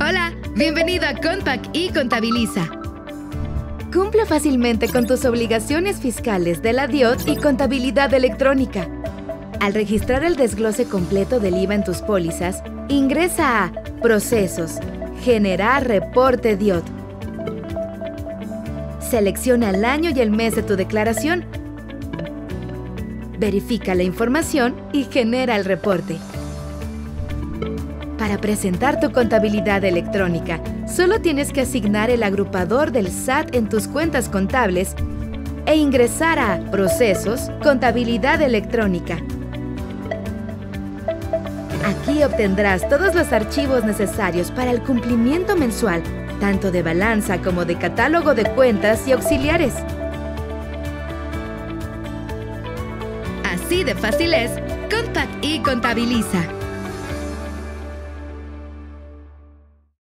Hola, bienvenido a Compact y Contabiliza. Cumple fácilmente con tus obligaciones fiscales de la DIOT y contabilidad electrónica. Al registrar el desglose completo del IVA en tus pólizas, ingresa a Procesos, Generar reporte DIOT. Selecciona el año y el mes de tu declaración. Verifica la información y genera el reporte. Para presentar tu contabilidad electrónica, solo tienes que asignar el agrupador del SAT en tus cuentas contables e ingresar a Procesos, Contabilidad electrónica. Aquí obtendrás todos los archivos necesarios para el cumplimiento mensual, tanto de balanza como de catálogo de cuentas y auxiliares. Así de fácil es Compact y Contabiliza.